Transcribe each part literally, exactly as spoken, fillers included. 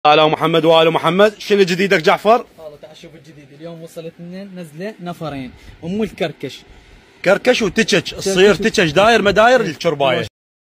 على محمد وآل محمد. شنو جديدك جعفر؟ والله تعال شوف الجديد. اليوم وصلت لنا نزله نفرين، ام الكركش كركش وتكش، تصير تكش داير مداير الشربايه.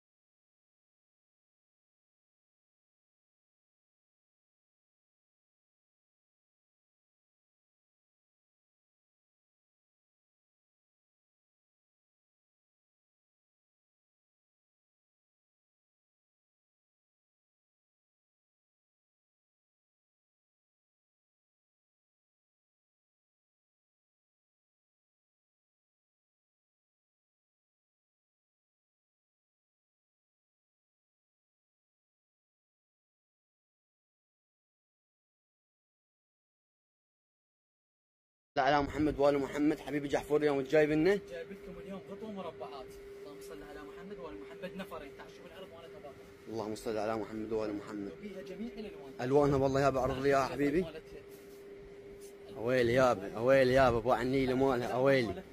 على محمد وآل محمد. حبيبي جعفر اليوم جايب لنا جايب لكم اليوم قطوه مربعات. اللهم صل على محمد وآل محمد. نفرين. تعال شوف العرض مالتها باقر. اللهم صل على محمد وآل محمد. وبيها جميع الالوان. الوانها والله يابا عرض لي اياها حبيبي. اويلي يابا اويلي يابا ابو عنيله مالها اويلي.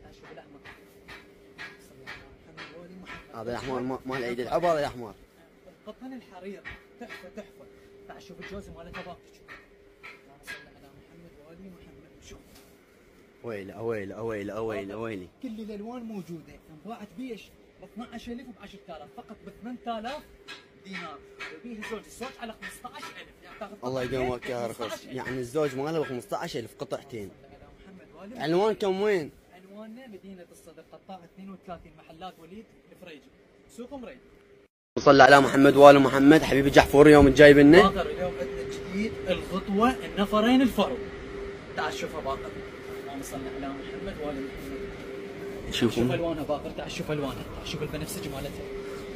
هذا الاحمر مال عيد الحب. هذا الاحمر القطن الحرير تحفه تحفه. تعال شوف الجوز مالتها باقر. اللهم صل على محمد وآل محمد. شوف اويلي اويلي اويلي اويلي اويلي. كل الالوان موجوده. انباعت بيش ب اثنعش ألف وب عشرة آلاف فقط ب ثمانية آلاف دينار. وبيها زوج الزوج على خمسطعش ألف. يعني تاخذ الله يدومك يا رخص. يعني الزوج ماله ب خمسطعش ألف قطعتين. عنوانكم وين؟ عنواننا مدينه الصدر قطاع اثنين وثلاثين محلات وليد الفريجي سوق مريد. صلى على محمد وآل محمد. حبيبي جعفر اليوم جايب لنا باقر. اليوم عندنا جديد الغطوه النفرين الفرو. تعال شوفها باقر. اللهم صل على محمد وآل محمد. شوفوا شوف الوانها باقر. تعال شوف الوانها. تعال شوف البنفسجي مالتها.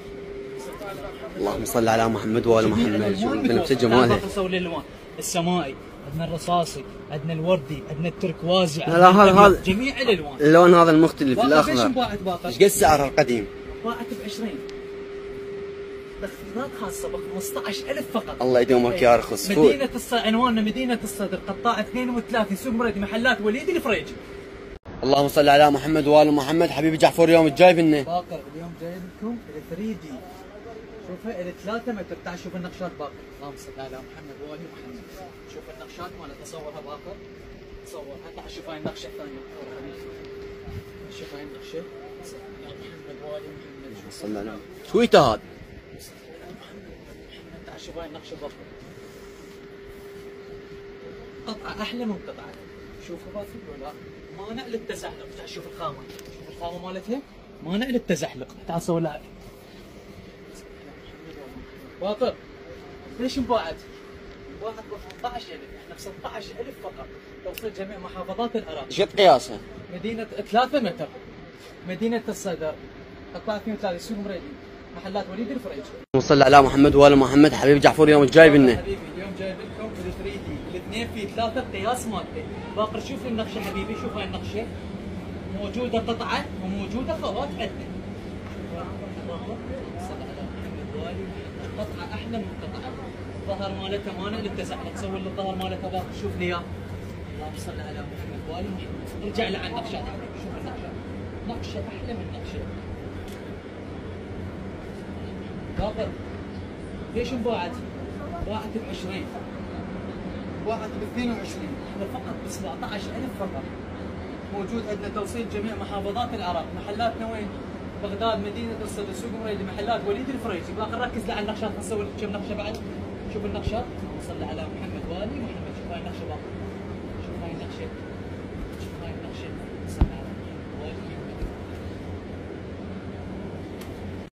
اللهم صل على محمد وآل محمد. شوف البنفسجي مالها. باقر صور الالوان السمائي، عندنا الرصاصي، عندنا الوردي، عندنا التركوازي. لا لا هذا هذا جميع الالوان. اللون هذا المختلف الاخضر. ايش انباعت باقر؟ ايش قد سعرها القديم؟ باعت ب عشرين. تخفيضات خاصه ب خمسطعش ألف فقط. الله يدومك يا رخص. مدينه الصدر. عنواننا مدينه الصدر قطاع اثنين وثلاثين سوق مريد محلات وليد الفريجي. اللهم صل على محمد وآل محمد. حبيبي جعفر اليوم جايب لنا باقر. اليوم جايب لكم ال ثري دي. شوفها ال ثلاثة متر. تعال شوف النقشات باقر. اللهم صل على محمد وآل محمد. شوف النقشات مالتها. تصورها باقر. تصورها. تعال شوف هاي النقشه الثانيه. شوف هاي النقشه. محمد وآل محمد. صلى الله عليه وسلم. شويته هذا. تعال شوف هاي النقشه باقر. قطعه احلى من قطعه. شوفوا باقر ولا مانع للتزحلق. تعال شوف الخامه. شوف الخامه مالتها مانع للتزحلق. تعال صور لها باقر. ليش انباعت؟ انباعت ب ثمانطعش ألف. احنا ب ستطعش ألف فقط. توصل جميع محافظات العراق. ايش قد قياسها؟ مدينه ثلاثة متر. مدينه الصدر قطاع اثنين وثلاثين سوق مريدي محلات وليد الفريج. وصل على محمد وآل محمد. حبيبي جعفر اليوم جايب لنا حبيبي اليوم جايب لكم ال ثري دي. الاثنين في ثلاثه قياس مالته. باقر شوف النقشه حبيبي. شوف هاي النقشه موجوده قطعه وموجوده خوات عندنا. قطعه احلى من قطعه. الظهر مالتها مانع للتزحلق. تصور لي الظهر مالتها باقر. شوف لي اياه. اللهم صل على محمد وآل محمد. ارجع لي على النقشات حبيبي. شوف النقشه. نقشه احلى من نقشه. باقر ليش انباعت؟ باعت ب عشرين. باعت ب اثنين وعشرين. احنا فقط ب سبعطعش ألف فقط. موجود عندنا توصيل جميع محافظات العراق. محلاتنا وين؟ بغداد مدينه الصدر سوق مريدي محلات وليد الفريجي. باقر ركز لي على النقشات. نصور لك كم نقشه بعد. شوف النقشات. صل على محمد وآل محمد. شوف هاي